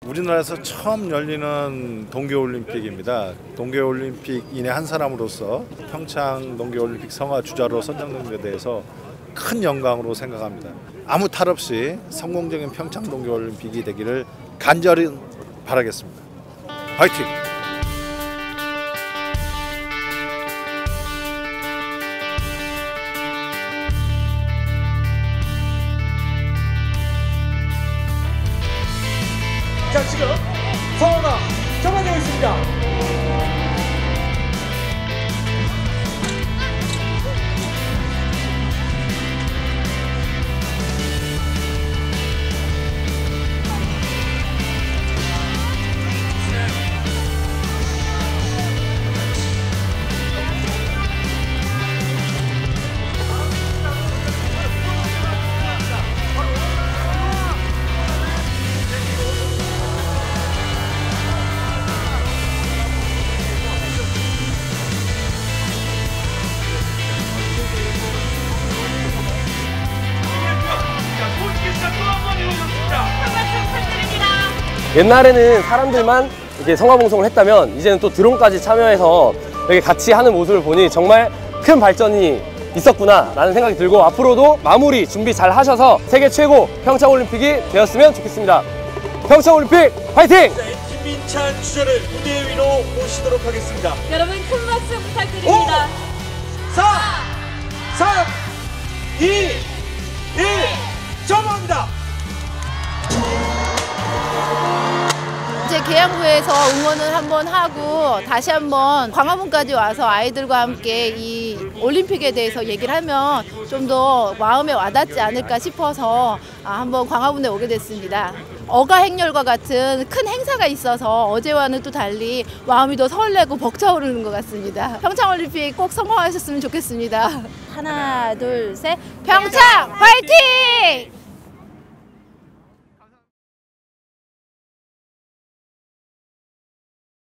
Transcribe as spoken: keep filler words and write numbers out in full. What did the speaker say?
우리나라에서 처음 열리는 동계올림픽입니다. 동계올림픽인의 한 사람으로서 평창 동계올림픽 성화 주자로 선정된 것에 대해서 큰 영광으로 생각합니다. 아무 탈 없이 성공적인 평창 동계올림픽이 되기를 간절히 바라겠습니다. 화이팅! 자, 지금 성화가 정화되어 있습니다. 옛날에는 사람들만 이렇게 성화봉송을 했다면 이제는 또 드론까지 참여해서 이렇게 같이 하는 모습을 보니 정말 큰 발전이 있었구나 라는 생각이 들고, 앞으로도 마무리 준비 잘 하셔서 세계 최고 평창올림픽이 되었으면 좋겠습니다. 평창올림픽 화이팅! 김민찬 주자를 무대 위로 모시도록 하겠습니다. 여러분 큰 박수 부탁드립니다. 오, 사, 삼, 이, 일, 점화합니다. 이제 계양구에서 응원을 한번 하고 다시 한번 광화문까지 와서 아이들과 함께 이 올림픽에 대해서 얘기를 하면 좀 더 마음에 와닿지 않을까 싶어서 한번 광화문에 오게 됐습니다. 어가 행렬과 같은 큰 행사가 있어서 어제와는 또 달리 마음이 더 설레고 벅차오르는 것 같습니다. 평창올림픽 꼭 성공하셨으면 좋겠습니다. 하나, 둘, 셋, 평창 화이팅!